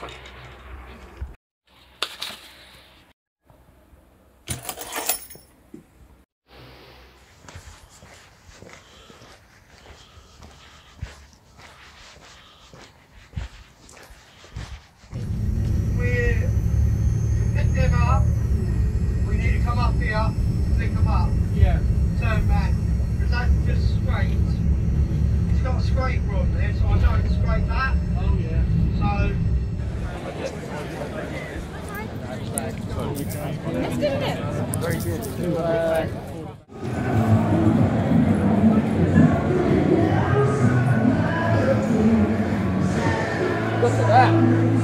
Look at that.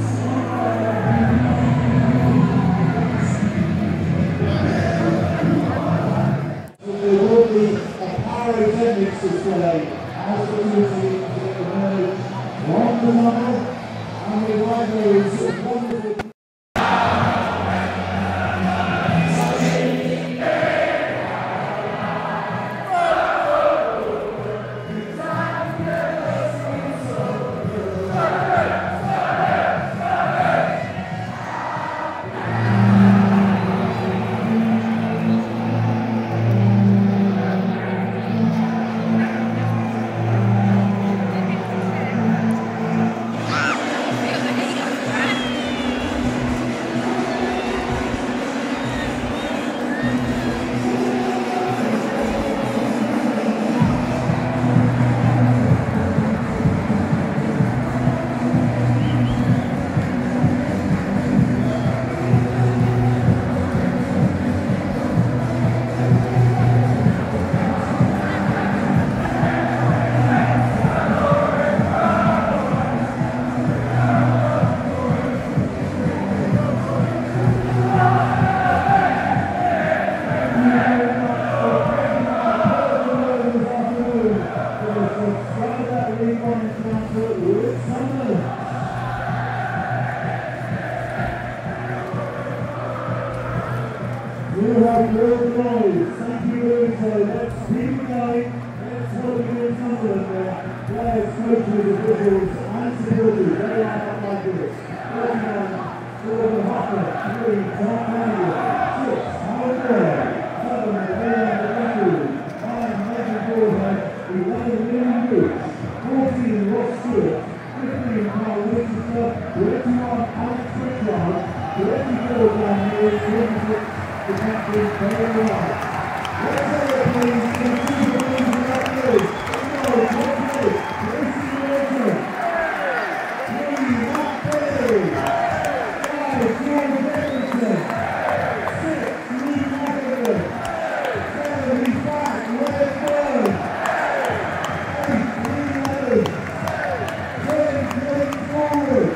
There will be a pyrotechnics display as the music emerge from the tunnel, and the libraries wonderful. You have your noise. Thank you. So let's keep going. Let's hope you do something there. Players, coaches, officials, and security. They are up like this. 41, Gordon Hopper, 3, Tom Manuel, 6, Howard Gray, 7, Rebecca Record, 5, Megan Broadhead, 11, William Boots, 14, Ross Stewart, 15, Carl Winchester, 21, Alex Pritchard, 24, down here, 26, the captain, very well. Let's have it, please. Continue to please the captain. Go, go, Tracy Wilson. 3, Matt Perry. 5, Jordan Dickinson. 6, Lee Madigan. 7, he's back, Red Bird. 8, Lee Leonard. 10, Jake Forward.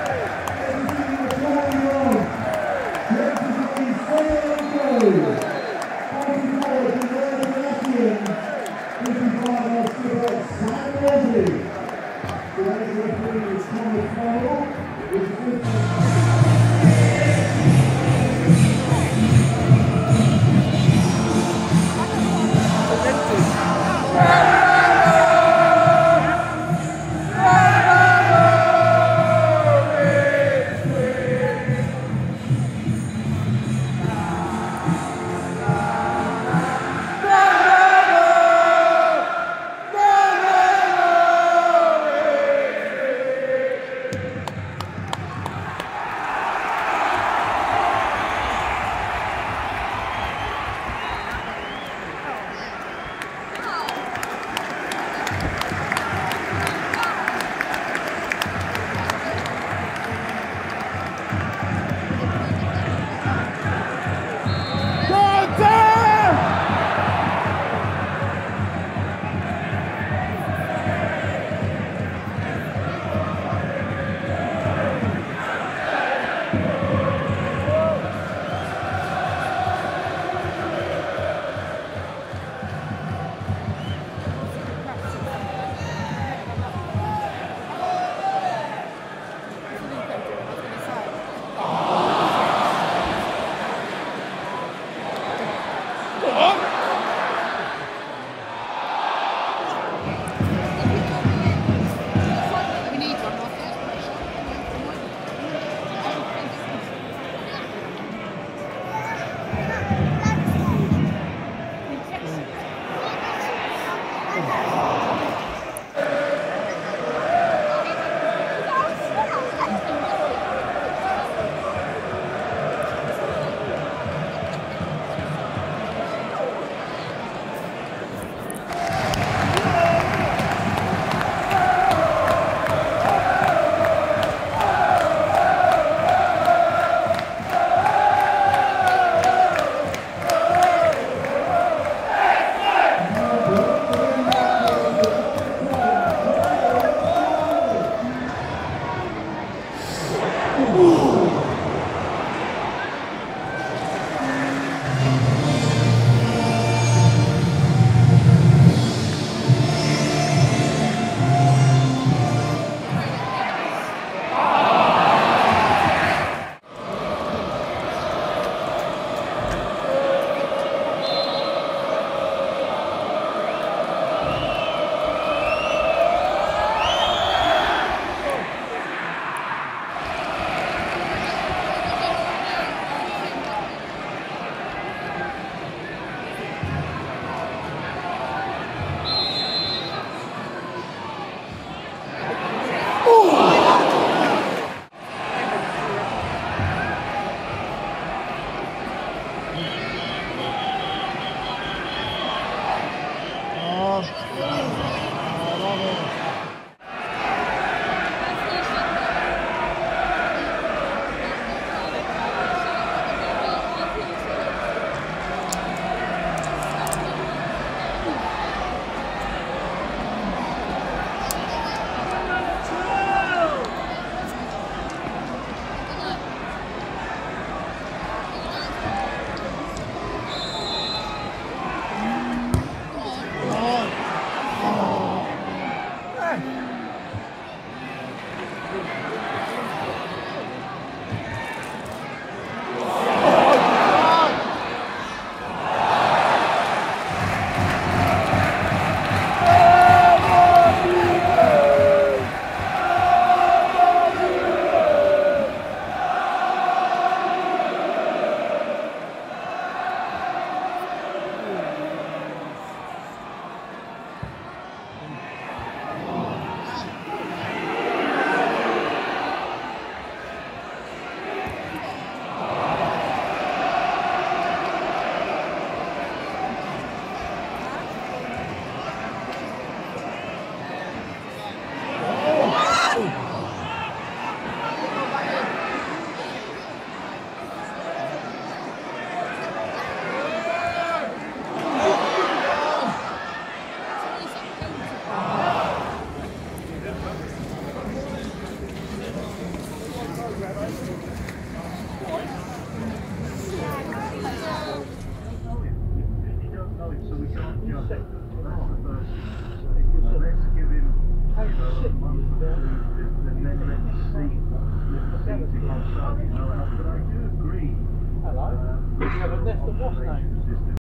18, the flying on. 23, Sarah Jones. 44, Deanna Matthews. 55, our skipper, Sam Leslie. The race referee is Thomas Farrell. With 50. and then let's see what the seating on Sunday. But I do agree. Hello. You have a nest of what's name?